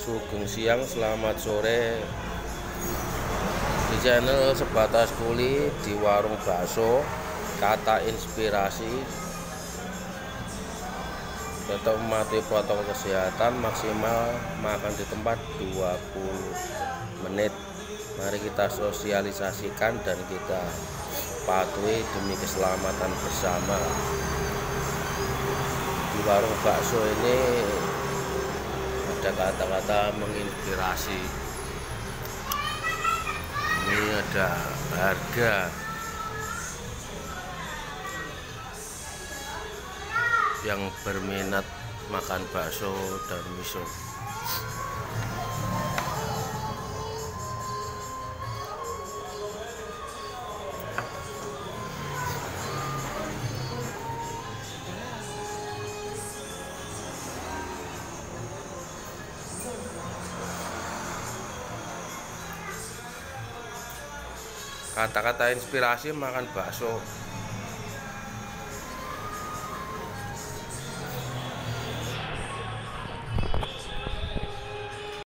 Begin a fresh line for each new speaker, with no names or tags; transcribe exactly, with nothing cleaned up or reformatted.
Sugeng siang, selamat sore di channel Sebatas Kuli di warung bakso Kata Inspirasi. Tetap mematuhi protokol kesehatan, maksimal makan di tempat dua puluh menit. Mari kita sosialisasikan dan kita patuhi demi keselamatan bersama. Di warung bakso ini ada kata-kata menginspirasi. Ini ada harga yang berminat makan bakso dan miso. Kata-kata inspirasi makan bakso.